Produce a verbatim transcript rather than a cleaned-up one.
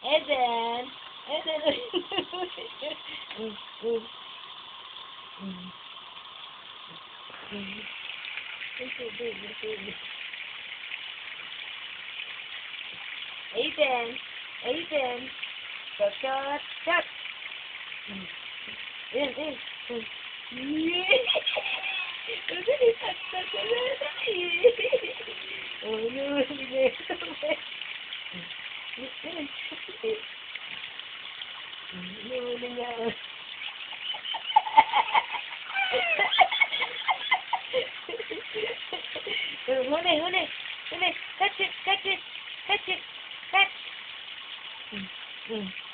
Aedyn. Aedyn. Mm, mm, mm. Mm. Yung tubig, yung tubig. Aedyn. Aedyn. Shot, shot, shot. Mm. Ayan, ayan. Mm. Yeah. Dali, shot, shot, shot, dali. Oh, no, sige. Huli niya. Huli, huli. Huli. Catch it, catch it. Catch it. Catch. Mm. Mm.